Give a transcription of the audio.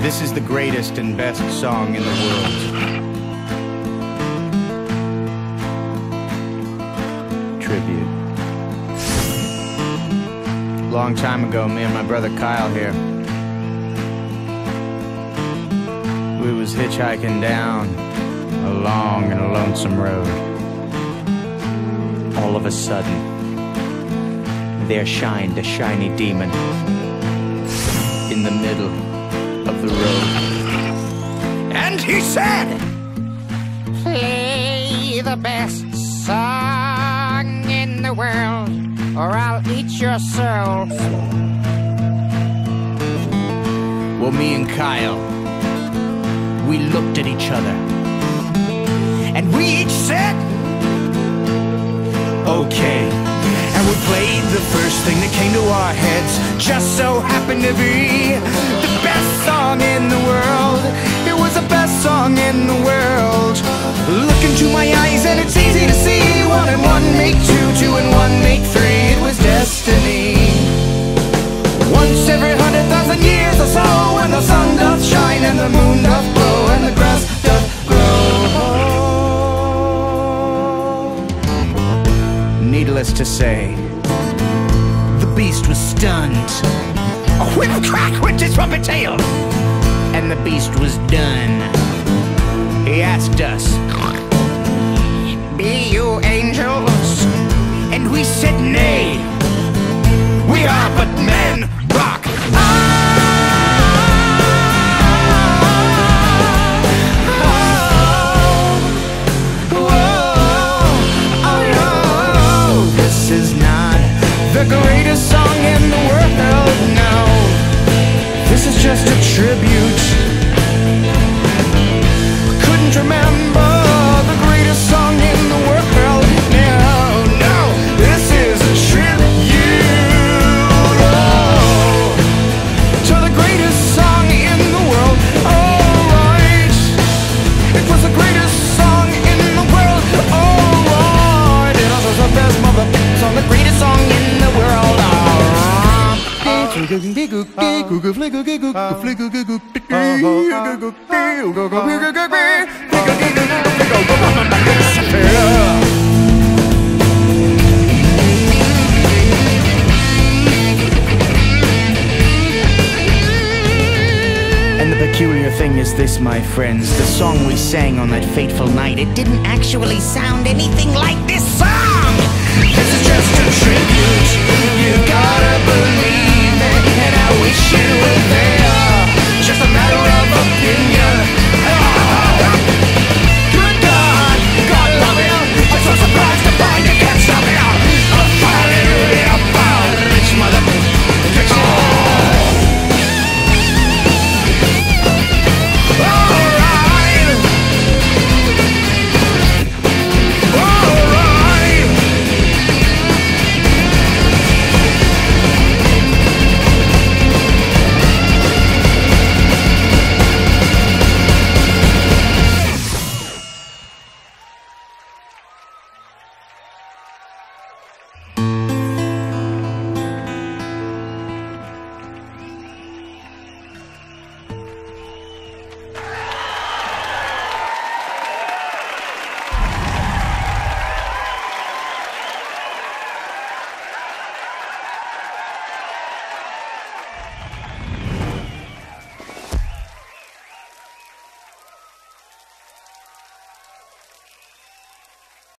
This is the greatest and best song in the world. Tribute. Long time ago, me and my brother Kyle here, we was hitchhiking down a long and lonesome road. All of a sudden, there shined a shiny demon in the middle of the road. And he said, "Play the best song in the world, or I'll eat your soul." Well, me and Kyle, we looked at each other, and we each said, "Okay." And we played the first thing that came to our heads. Just so happened to be the best song in the world. It was the best song in the world. Look into my eyes and it's easy to see. 1 and 1 make 2, 2 and 1 make 3. It was destiny. Once every 100,000 years or so, when the sun doth shine and the moon doth glow and the grass doth grow. Needless to say, the beast was stunned. A whip crack went his trumpet tail, and the beast was done. He asked us, "Be you angels?" And we said, "Nay, we are but men, rock." This is not the greatest song in the world, no. This is just a tribute. Couldn't remember the greatest song in the world, no, no. This is a tribute, oh, to the greatest song in the world. Alright, it was the greatest song in the world. Alright, it was the best mother song, the greatest song in the world. And the peculiar thing is this, my friends, the song we sang on that fateful night, it didn't actually sound anything like this song. This is just a tribute.